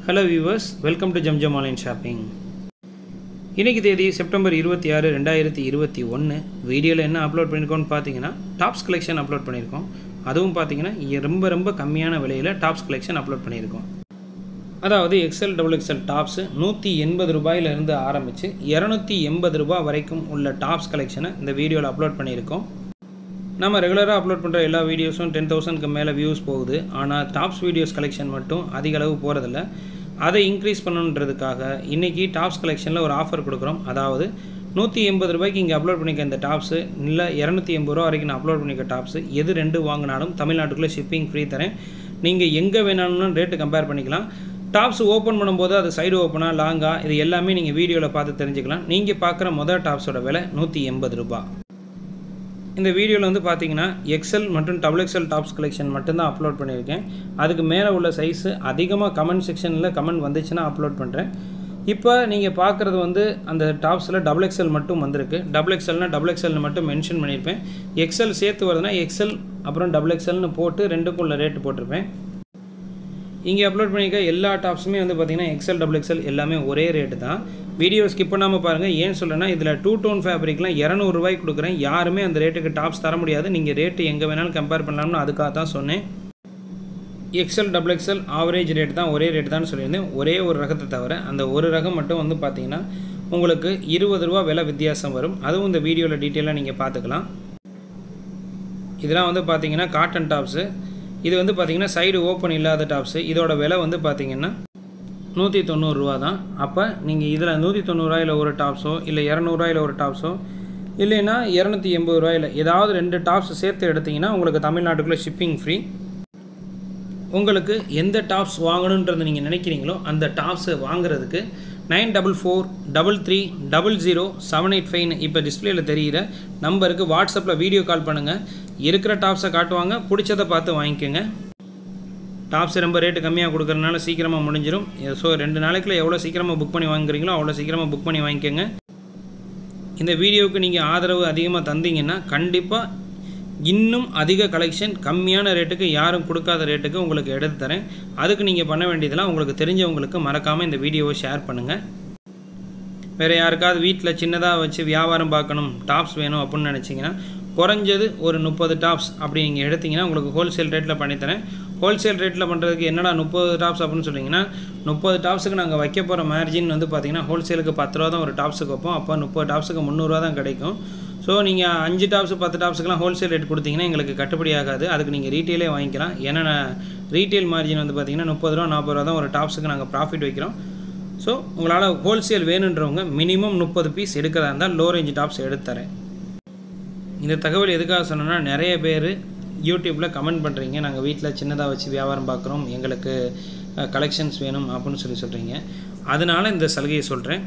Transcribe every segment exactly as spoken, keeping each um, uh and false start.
Hello viewers, welcome to Jam Jam Online Shopping. இன்னைக்கு தேதி September இருபத்தி ஆறு ரெண்டாயிரத்தி இருபத்தி ஒன்று வீடியோவில் என்ன அப்லோட் பண்ணியிருக்கோம்னு பார்த்தீங்கன்னா டாப்ஸ் கலெக்ஷன் அப்லோட் பண்ணியிருக்கோம். அதுவும் பார்த்தீங்கன்னா ரொம்ப ரொம்ப கம்மியான விலையில் டாப்ஸ் கலெக்ஷன் அப்லோட் பண்ணியிருக்கோம். அதாவது எக்ஸ்எல் டபுள் எக்ஸ்எல் டாப்ஸு நூற்றி எண்பது ரூபாயிலிருந்து ஆரம்பித்து இரநூத்தி எண்பது ரூபாய் வரைக்கும் உள்ள டாப்ஸ் கலெக்ஷனை இந்த வீடியோவில் அப்லோட் பண்ணியிருக்கோம். நம்ம ரெகுலராக அப்லோட் பண்ணுற எல்லா வீடியோஸும் டென் தௌசண்ட்க்கு மேலே வியூஸ் போகுது. ஆனால் டாப்ஸ் வீடியோஸ் கலெக்ஷன் மட்டும் அதிக அளவு போகிறதில்ல. அதை இன்க்ரீஸ் பண்ணணுன்றதுக்காக இன்றைக்கி டாப்ஸ் கலெக்ஷனில் ஒரு ஆஃபர் கொடுக்குறோம். அதாவது நூற்றி எண்பது ரூபாய்க்கு இங்கே அப்லோட் பண்ணிக்க இந்த டாப்ஸு இல்லை இரநூத்தி எண்பது ரூபா வரைக்கும் நான் அப்லோட் பண்ணிக்க டாப்ஸு எது ரெண்டு வாங்கினாலும் தமிழ்நாட்டுக்குள்ளே ஷிப்பிங் ஃப்ரீ தரேன். நீங்கள் எங்கே வேணாலும் ரேட்டு கம்பேர் பண்ணிக்கலாம். டாப்ஸ் ஓப்பன் பண்ணும்போது அது சைடு ஓப்பனாக லாங்காக இது எல்லாமே நீங்கள் வீடியோவில் பார்த்து தெரிஞ்சுக்கலாம். நீங்கள் பார்க்குற மொதல் டாப்ஸோட விலை நூற்றி எண்பது ரூபா. இந்த வீடியோவில் வந்து பார்த்தீங்கன்னா எக்ஸ்எல் மற்றும் டபுள் எக்ஸ்எல் டாப்ஸ் கலெக்ஷன் மட்டும்தான் அப்லோட் பண்ணியிருக்கேன். அதுக்கு மேலே உள்ள சைஸு அதிகமாக கமெண்ட் செக்ஷனில் கமெண்ட் வந்துச்சுன்னா அப்லோட் பண்ணுறேன். இப்போ நீங்கள் பார்க்குறது வந்து அந்த டாப்ஸில் டபுள் எக்ஸ்எல் மட்டும் வந்திருக்கு. டபுள் எக்ஸ்எல்னால் டபுள் எக்ஸ்எல்னு மட்டும் மென்ஷன் பண்ணியிருப்பேன். எக்ஸ்எல் சேர்த்து வருதுன்னா எக்ஸ்எல் அப்புறம் டபுள் எக்ஸ்எல்னு போட்டு ரெண்டுக்குள்ள ரேட்டு போட்டிருப்பேன். இங்கே அப்லோட் பண்ணியிருக்க எல்லா டாப்ஸுமே வந்து பார்த்திங்கன்னா எக்ஸ்எல் டபுள் எக்ஸ்எல் எல்லாமே ஒரே ரேட்டு தான். வீடியோ ஸ்கிப் பண்ணாமல் பாருங்கள். ஏன்னு சொல்கிறேன்னா இதில் டூ டோன் ஃபேப்ரிக்லாம் இரநூறுவாய்க்கு கொடுக்குறேன். யாருமே அந்த ரேட்டுக்கு டாப்ஸ் தர முடியாது. நீங்கள் ரேட்டு எங்கே வேணாலும் கம்பேர் பண்ணலாம்னு அதுக்காக தான் சொன்னேன். XL double XL average rate தான் ஒரே ரேட் தான் சொல்லியிருந்தேன். ஒரே ஒரு ரகத்தை தவிர அந்த ஒரு ரகம் மட்டும் வந்து பார்த்திங்கன்னா உங்களுக்கு இருபது ரூபா விலை வித்தியாசம் வரும். அதுவும் இந்த வீடியோவில் டீட்டெயிலாக நீங்கள் பார்த்துக்கலாம். இதெல்லாம் வந்து பார்த்திங்கன்னா காட்டன் டாப்ஸு. இது வந்து பார்த்திங்கன்னா சைடு ஓப்பன் இல்லாத டாப்ஸு. இதோட விலை வந்து பார்த்திங்கன்னா நூற்றி தொண்ணூறுரூவா தான். அப்போ நீங்கள் இதில் நூற்றி தொண்ணூறுரூவாயில் ஒரு டாப்ஸோ இல்லை இரநூறுவாயில் ஒரு டாப்ஸோ இல்லைன்னா இரநூத்தி எண்பது ரூபாயில் ஏதாவது ரெண்டு டாப்ஸ் சேர்த்து எடுத்திங்கன்னா உங்களுக்கு தமிழ்நாட்டுக்குள்ளே ஷிப்பிங் ஃப்ரீ. உங்களுக்கு எந்த டாப்ஸ் வாங்கணுன்றது நீங்கள் நினைக்கிறீங்களோ அந்த டாப்ஸை வாங்குறதுக்கு nine double four double three double zero seven eight ஃபைவ்னு இப்போ டிஸ்பிளேயில் தெரிகிற நம்பருக்கு வாட்ஸ்அப்பில் வீடியோ கால் பண்ணுங்கள். இருக்கிற டாப்ஸை காட்டுவாங்க, பிடிச்சதை பார்த்து வாங்கிக்கோங்க. டாப்ஸ் ரொம்ப ரேட்டு கம்மியாக கொடுக்குறதுனால சீக்கிரமாக முடிஞ்சிடும். ஸோ ரெண்டு நாளைக்குள்ள எவ்வளோ சீக்கிரமாக புக் பண்ணி வாங்குறீங்களோ அவ்வளோ சீக்கிரமாக புக் பண்ணி வாங்கிக்கோங்க. இந்த வீடியோவுக்கு நீங்கள் ஆதரவு அதிகமாக தந்தீங்கன்னா கண்டிப்பாக இன்னும் அதிக கலெக்ஷன் கம்மியான ரேட்டுக்கு யாரும் கொடுக்காத ரேட்டுக்கு உங்களுக்கு எடுத்து தரேன். அதுக்கு நீங்கள் பண்ண வேண்டியதெல்லாம் உங்களுக்கு தெரிஞ்சவங்களுக்கு மறக்காமல் இந்த வீடியோவை ஷேர் பண்ணுங்கள். வேறு யாருக்காவது வீட்டில் சின்னதாக வச்சு வியாபாரம் பார்க்கணும், டாப்ஸ் வேணும் அப்படின்னு நினச்சிங்கன்னா குறைஞ்சது ஒரு முப்பது டாப்ஸ் அப்படி நீங்கள் எடுத்திங்கன்னா உங்களுக்கு ஹோல்சேல் ரேட்டில் பண்ணித்தரேன். ஹோல்சேல் ரேட்டில் பண்ணுறதுக்கு என்னடா முப்பது டாப்ஸ் அப்படின்னு சொல்லிங்கன்னா முப்பது டாப்ஸுக்கு நாங்கள் வைக்க போகிற மார்ஜின் வந்து பார்த்திங்கன்னா ஹோல்சேலுக்கு பத்து ரூபா தான் ஒரு டாப்ஸுக்கு வைப்போம். அப்போ முப்பது டாப்ஸுக்கு முந்நூறுரூவா தான் கிடைக்கும். ஸோ நீங்கள் அஞ்சு டாப்ஸு பத்து டாப்ஸுக்கெலாம் ஹோல்சேல் ரேட் கொடுத்தீங்கன்னா எங்களுக்கு கட்டுப்படி ஆகாது. அதுக்கு நீங்கள் ரீட்டெயிலே வாங்கிக்கலாம். ஏன்னா ரீட்டெயில் மார்ஜின் வந்து பார்த்திங்கன்னா முப்பது ரூபா நாற்பது ரூபா தான் ஒரு டாப்ஸுக்கு நாங்கள் ப்ராஃபிட் வைக்கிறோம். ஸோ உங்களால் ஹோல்சேல் வேணுன்றவங்க மினிமம் முப்பது பீஸ் எடுக்கிறதா இருந்தால் லோ ரேஞ்ச் டாப்ஸ் எடுத்து தரேன். இந்த தகவல் எதுக்காக சொன்னோன்னா நிறைய பேர் யூடியூப்பில் கமெண்ட் பண்ணுறீங்க, நாங்கள் வீட்டில் சின்னதாக வச்சு வியாபாரம் பார்க்குறோம், எங்களுக்கு கலெக்ஷன்ஸ் வேணும் அப்படின்னு சொல்லி சொல்கிறீங்க. அதனால் இந்த சலுகையை சொல்கிறேன்.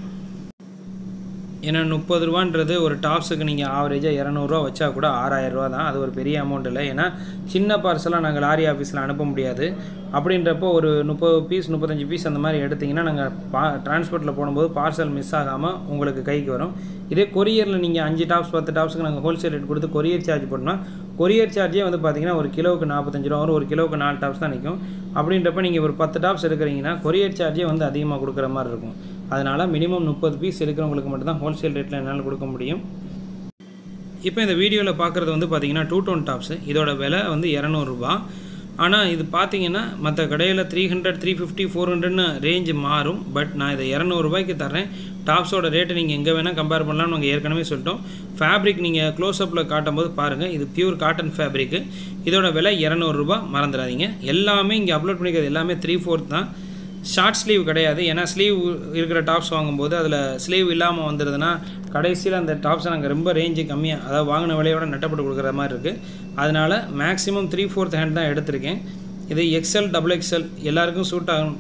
ஏன்னா முப்பது ரூபான்றது ஒரு டாப்ஸுக்கு நீங்கள் ஆவரேஜாக இரநூறுவா வச்சா கூட ஆறாயிரரூவா தான். அது ஒரு பெரிய அமௌண்ட் இல்லை. ஏன்னா சின்ன பார்சலாக நாங்கள் லாரி ஆஃபீஸில் அனுப்ப முடியாது. அப்படின்றப்போ ஒரு முப்பது பீஸ் முப்பத்தஞ்சு பீஸ் அந்த மாதிரி எடுத்திங்கன்னா நாங்கள் பா டிரான்ஸ்போர்ட்டில் போடும்போது பார்சல் மிஸ் ஆகாமல் உங்களுக்கு கைக்கு வரும். இதே கொரியரில் நீங்கள் அஞ்சு டாப்ஸ் பத்து டாப்ஸுக்கு நாங்கள் ஹோல்சேல் ரேட் கொடுத்து கொரியர் சார்ஜ் போட்டோம்னா கொரியர் சார்ஜே வந்து பார்த்திங்கன்னா ஒரு கிலோவுக்கு நாற்பத்தஞ்சு ரூபா வரும். ஒரு கிலோவுக்கு நாலு டாப்ஸ் தான் நிற்கும். அப்படின்றப்ப நீங்கள் ஒரு பத்து டாப்ஸ் எடுக்கிறீங்கன்னா கொரியர் சார்ஜே வந்து அதிகமாக கொடுக்குற மாதிரி இருக்கும். அதனால் மினிமம் முப்பது பீஸ் எடுக்கிறவங்களுக்கு மட்டும்தான் ஹோல்சேல் ரேட்டில் என்னால் கொடுக்க முடியும். இப்போ இந்த வீடியோவில் பார்க்குறது வந்து பார்த்திங்கன்னா டூ டோன் டாப்ஸு. இதோட விலை வந்து இரநூறுபா. ஆனால் இது பார்த்தீங்கன்னா மற்ற கடையில் three hundred three fifty four ஹண்ட்ரட்னு ரேஞ்சு மாறும். பட் நான் இதை இரநூறுபாய்க்கு தரேன். டாப்ஸோட ரேட்டு நீங்கள் எங்கே வேணால் கம்பேர் பண்ணலாம்னு நாங்கள் ஏற்கனவே சொல்லிட்டோம். ஃபேப்ரிக் நீங்கள் க்ளோஸ்அப்பில் காட்டும் போது பாருங்கள், இது பியூர் காட்டன் ஃபேப்ரிக்கு. இதோட விலை இரநூறுபா, மறந்துடாதீங்க. எல்லாமே இங்கே அப்லோட் பண்ணிக்கிறது எல்லாமே த்ரீ ஃபோர்த் தான். ஷார்ட் ஸ்லீவ் கிடையாது. ஏன்னா ஸ்லீவ் இருக்கிற டாப்ஸ் வாங்கும்போது அதில் ஸ்லீவ் இல்லாமல் வந்துடுதுன்னா கடைசியில் அந்த டாப்ஸை நாங்கள் ரொம்ப ரேஞ்சு கம்மியாக அதாவது வாங்கின விலையோட நட்டப்பட்டு கொடுக்குற மாதிரி இருக்குது. அதனால் மேக்ஸிமம் த்ரீ ஃபோர்த் ஹேண்ட் தான் எடுத்திருக்கேன். இது எக்ஸ்எல் டபுள் எக்ஸ்எல் எல்லாருக்கும் சூட் ஆகும்.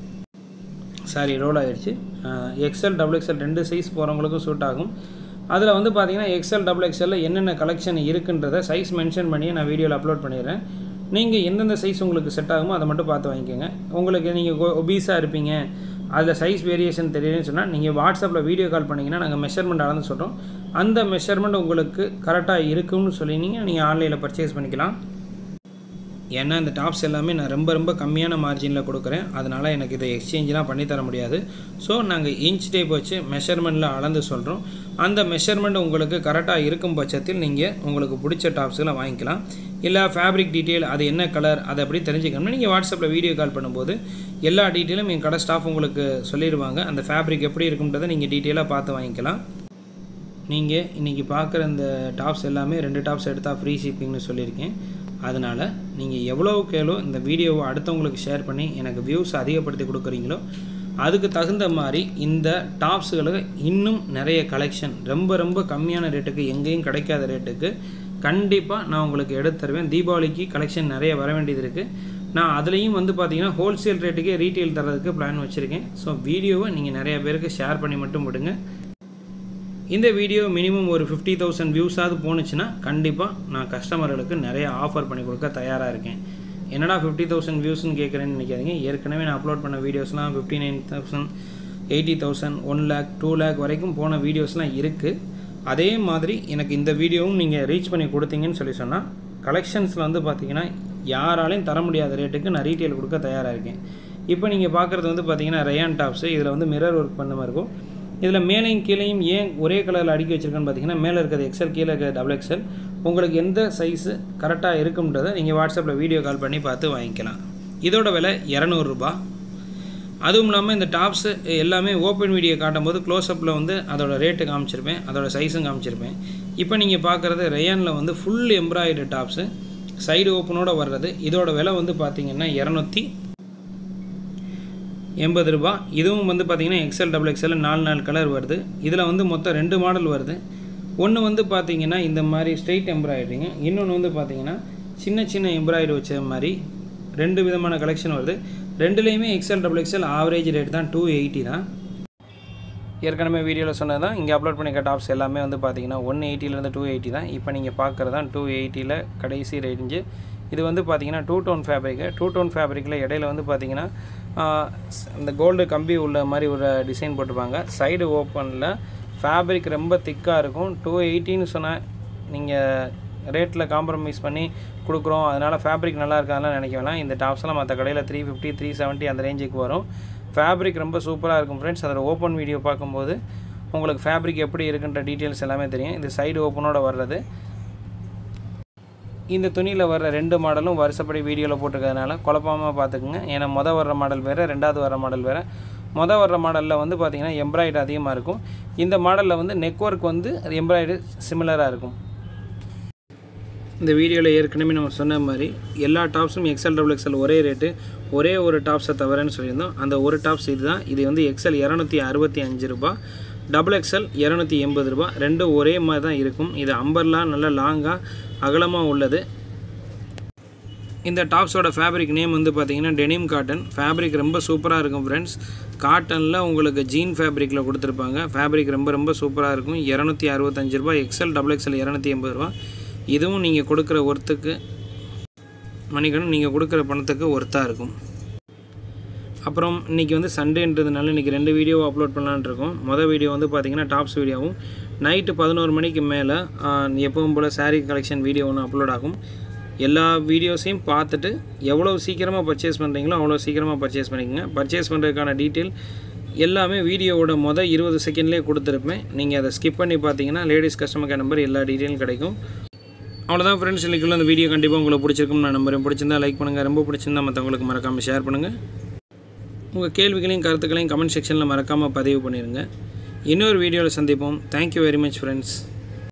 சாரி ரோல் ஆகிடுச்சு. எக்ஸ்எல் டபுள் எக்ஸ்எல் ரெண்டு சைஸ் போகிறவங்களுக்கும் சூட் ஆகும். அதில் வந்து பார்த்திங்கன்னா எக்ஸ்எல் டபுள் எக்ஸ்எல்லில் என்னென்ன கலெக்ஷன் இருக்குன்றதை சைஸ் மென்ஷன் பண்ணி நான் வீடியோவில் அப்லோட் பண்ணிடுறேன். நீங்கள் எந்தெந்த சைஸ் உங்களுக்கு செட் ஆகுமோ அதை மட்டும் பார்த்து வாங்கிக்கோங்க. உங்களுக்கு நீங்கள் ஒபீஸாக இருப்பீங்க, அதில் சைஸ் வேரியேஷன் தெரியுதுன்னு சொன்னால் நீங்கள் வாட்ஸ்அப்பில் வீடியோ கால் பண்ணிங்கன்னா நாங்கள் மெஷர்மெண்ட் அளந்து சொல்கிறோம். அந்த மெஷர்மெண்ட் உங்களுக்கு கரெக்டாக இருக்குன்னு சொல்லினீங்க நீங்கள் ஆன்லைனில் பர்ச்சேஸ் பண்ணிக்கலாம். ஏன்னா இந்த டாப்ஸ் எல்லாமே நான் ரொம்ப ரொம்ப கம்மியான மார்ஜினில் கொடுக்குறேன். அதனால் எனக்கு இதை எக்ஸ்சேஞ்செலாம் பண்ணி தர முடியாது. ஸோ நாங்கள் இன்ச் டேப் வச்சு மெஷர்மெண்ட்டில் அளந்து சொல்கிறோம். அந்த மெஷர்மெண்ட் உங்களுக்கு கரெக்டாக இருக்கும் பட்சத்தில் நீங்கள் உங்களுக்கு பிடிச்ச டாப்ஸுகளை வாங்கிக்கலாம். இல்லை ஃபேப்ரிக் டீட்டெயில் அது என்ன கலர் அதை எப்படி தெரிஞ்சுக்கணும்னா நீங்கள் வாட்ஸ்அப்பில் வீடியோ கால் பண்ணும்போது எல்லா டீட்டெயிலும் எங்கள் கடை ஸ்டாஃப் உங்களுக்கு சொல்லிடுவாங்க. அந்த ஃபேப்ரிக் எப்படி இருக்குன்றதை நீங்கள் டீட்டெயிலாக பார்த்து வாங்கிக்கலாம். நீங்கள் இன்றைக்கி பார்க்குற இந்த டாப்ஸ் எல்லாமே ரெண்டு டாப்ஸ் எடுத்தால் ஃப்ரீ ஷிப்பிங்னு சொல்லியிருக்கேன். அதனால் நீங்கள் எவ்வளோக்கு எவ்வளோ இந்த வீடியோவை அடுத்தவங்களுக்கு ஷேர் பண்ணி எனக்கு வியூஸ் அதிகப்படுத்தி கொடுக்குறீங்களோ அதுக்கு தகுந்த மாதிரி இந்த டாப்ஸுகளுக்கு இன்னும் நிறைய கலெக்ஷன் ரொம்ப ரொம்ப கம்மியான ரேட்டுக்கு எங்கேயும் கிடைக்காத ரேட்டுக்கு கண்டிப்பாக நான் உங்களுக்கு எடுத்து தருவேன். தீபாவளிக்கு கலெக்ஷன் நிறைய வர வேண்டியது இருக்குது. நான் அதுலேயும் வந்து பார்த்திங்கன்னா ஹோல்சேல் ரேட்டுக்கே ரீட்டெயில் தரதுக்கு பிளான் வச்சுருக்கேன். ஸோ வீடியோவை நீங்கள் நிறைய பேருக்கு ஷேர் பண்ணி மட்டும் விடுங்க. இந்த வீடியோ மினிமம் ஒரு ஃபிஃப்டி தௌசண்ட் வியூஸாவது போணுச்சுன்னா கண்டிப்பாக நான் கஸ்டமர்களுக்கு நிறைய ஆஃபர் பண்ணி கொடுக்க தயாராக இருக்கேன். என்னடா ஃபிஃப்டி தௌசண்ட் வியூஸ்ன்னு கேட்குறேன்னு நினைக்காதீங்க. ஏற்கனவே நான் அப்லோட் பண்ண வீடியோஸ்லாம் fifty nine thousand eighty thousand one lakh two lakh வரைக்கும் போன வீடியோஸ்லாம் இருக்குது. அதே மாதிரி எனக்கு இந்த வீடியோவும் நீங்கள் ரீச் பண்ணி கொடுத்தீங்கன்னு சொல்லி சொன்னால் கலெக்ஷன்ஸில் வந்து பார்த்திங்கன்னா யாராலையும் தர முடியாத ரேட்டுக்கு நான் ரீட்டெயில் கொடுக்க தயாராக இருக்கேன். இப்போ நீங்கள் பார்க்குறது வந்து பார்த்திங்கன்னா ரயான் டாப்ஸு. இதில் வந்து மிரர் ஒர்க் பண்ண மாதிரி இருக்கும். இதில் மேலையும் கீழையும் ஏன் ஒரே கலரில் அடுக்கி வச்சுருக்கேன்னு பார்த்தீங்கன்னா மேலே இருக்கிறது எக்ஸ்எல், கீழே இருக்கிறது டபுள் எக்ஸ்எல். உங்களுக்கு எந்த சைஸு கரெக்டாக இருக்குன்றதை நீங்கள் வாட்ஸ்அப்பில் வீடியோ கால் பண்ணி பார்த்து வாங்கிக்கலாம். இதோட விலை இரநூறுபா. அதுவும் இல்லாமல் இந்த டாப்ஸு எல்லாமே ஓப்பன் வீடியோ காட்டும் போது க்ளோஸ்அப்பில் வந்து அதோட ரேட்டு காமிச்சிருப்பேன், அதோட சைஸும் காமிச்சிருப்பேன். இப்போ நீங்கள் பார்க்குறது ரயானில் வந்து ஃபுல் எம்ப்ராய்டரி டாப்ஸு சைடு ஓப்பனோடு வர்றது. இதோட விலை வந்து பார்த்திங்கன்னா இரநூத்தி எண்பது ரூபா. இதுவும் வந்து பார்த்திங்கன்னா எக்ஸ்எல் டபுள் எக்ஸ்எல் நாலு நாலு கலர் வருது. இதில் வந்து மொத்தம் ரெண்டு மாடல் வருது. ஒன்று வந்து பார்த்திங்கன்னா இந்த மாதிரி ஸ்ட்ரெயிட் எம்ப்ராய்டரிங்க, இன்னொன்று வந்து பார்த்திங்கன்னா சின்ன சின்ன எம்ப்ராய்டரி வச்ச மாதிரி ரெண்டு விதமான கலெக்ஷன் வருது. ரெண்டுலேயுமே XL double XL average rate தான் டூ எயிட்டி தான். ஏற்கனவே வீடியோவில் சொன்னது தான். இங்கே அப்லோட் பண்ணிக்க டாப்ஸ் எல்லாமே வந்து பார்த்திங்கன்னா ஒன் எயிட்டிலேருந்து டூ எயிட்டி தான். இப்போ நீங்கள் பார்க்குறது தான் டூ எயிட்டியில் கடைசி ரேஞ்சு. இது வந்து பார்த்திங்கன்னா two tone fabric. Two tone ஃபேப்ரிக்கில் இடையில வந்து பார்த்திங்கன்னா இந்த கோல்டு கம்பி உள்ள மாதிரி ஒரு டிசைன் போட்டிருப்பாங்க. சைடு ஓப்பனில் ஃபேப்ரிக் ரொம்ப திக்காக இருக்கும். டூ எயிட்டின்னு சொன்னால் நீங்கள் ரேட்டில் காம்ப்ரமைஸ் பண்ணி கொடுக்குறோம், அதனால் ஃபேப்ரிக் நல்லா இருக்காதுலாம் நினைக்க வேணாம். இந்த டாப்ஸ்லாம் மற்ற கடையில் த்ரீ ஃபிஃப்டி த்ரீ செவன்ட்டி அந்த ரேஞ்சுக்கு வரும். ஃபேப்ரிக் ரொம்ப சூப்பராக இருக்கும் ஃப்ரெண்ட்ஸ். அதில் ஓப்பன் வீடியோ பார்க்கும்போது உங்களுக்கு ஃபேப்ரிக் எப்படி இருக்குன்ற டீட்டெயில்ஸ் எல்லாமே தெரியும். இது சைடு ஓப்பனோட வர்றது. இந்த துணியில் வர்ற ரெண்டு மாடலும் வருஷப்படி வீடியோவில் போட்டிருக்கிறதுனால குழப்பமாக பார்த்துக்குங்க. ஏன்னா மொதல் வர்ற மாடல் வேறு, ரெண்டாவது வர்ற மாடல் வேறு. மொதல் வர்ற மாடலில் வந்து பார்த்திங்கன்னா எம்ப்ராய்டரி அதிகமாக இருக்கும். இந்த மாடலில் வந்து நெக் ஒர்க் வந்து எம்ப்ராய்டரி சிமிலராக இருக்கும். இந்த வீடியோவில் ஏற்கனவே நம்ம சொன்ன மாதிரி எல்லா டாப்ஸும் எக்ஸ்எல் டபுள் எக்ஸ்எல் ஒரே ரேட்டு, ஒரே ஒரு டாப்ஸை தவிரன்னு சொல்லியிருந்தோம். அந்த ஒரு டாப்ஸ் இது தான். இது வந்து எக்ஸ்எல் இரநூத்தி அறுபத்தி அஞ்சு ரூபா, டபுள் எக்ஸ்எல் இரநூத்தி எண்பது ரூபா. ரெண்டும் ஒரே மாதிரி தான் இருக்கும். இது அம்பர்லாம் நல்லா லாங்காக அகலமாக உள்ளது. இந்த டாப்ஸோட ஃபேப்ரிக் நேம் வந்து பார்த்திங்கன்னா டெனிம் காட்டன். ஃபேப்ரிக் ரொம்ப சூப்பராக இருக்கும் ஃப்ரெண்ட்ஸ். காட்டனில் உங்களுக்கு ஜீன் ஃபேப்ரிக்கில் கொடுத்துருப்பாங்க. ஃபேப்ரிக் ரொம்ப ரொம்ப சூப்பராக இருக்கும். இரநூத்தி அறுபத்தஞ்சு ரூபா. எக்ஸ்எல் டபுள் எக்ஸ்எல் இரநூத்தி எண்பது ரூபா. இதுவும் நீங்கள் கொடுக்குற ஒர்த்துக்கு மணிக்கணும், நீங்கள் கொடுக்குற பணத்துக்கு ஒர்த்தாக இருக்கும். அப்புறம் இன்றைக்கி வந்து சண்டேன்றதுனால இன்றைக்கி ரெண்டு வீடியோ அப்லோட் பண்ணலான்னு இருக்கோம். மொதல் வீடியோ வந்து பார்த்திங்கன்னா டாப்ஸ் வீடியோவும், நைட்டு பதினோரு மணிக்கு மேலே எப்பவும் போல் சாரீ கலெக்ஷன் வீடியோ ஒன்று அப்லோட் ஆகும். எல்லா வீடியோஸையும் பார்த்துட்டு எவ்வளோ சீக்கிரமாக பர்ச்சேஸ் பண்ணுறீங்களோ அவ்வளோ சீக்கிரமாக பர்ச்சேஸ் பண்ணிக்கோங்க. பர்ச்சேஸ் பண்ணுறதுக்கான டீட்டெயில் எல்லாமே வீடியோவோட மொதல் இருபது செகண்ட்லேயே கொடுத்துருப்பேன். நீங்கள் அதை ஸ்கிப் பண்ணி பார்த்தீங்கன்னா லேடிஸ் கஸ்டமர் கேர் நம்பர் எல்லா டீட்டெயிலும் கிடைக்கும். அவ்வளோதான் ஃப்ரெண்ட்ஸ், இன்றைக்குள்ள அந்த வீடியோ கண்டிப்பாக உங்களுக்கு பிடிச்சிருக்கும் நான் நம்புறேன். பிடிச்சிருந்தா லைக் பண்ணுங்கள், ரொம்ப பிடிச்சிருந்தா மற்றவங்களுக்கு மறக்காமல் ஷேர் பண்ணுங்கள். உங்கள் கேள்விகளையும் கருத்துக்களையும் கமெண்ட் செக்ஷனில் மறக்காமல் பதிவு பண்ணிடுங்க. இன்னொரு வீடியோவில் சந்திப்போம். Thank you very much friends.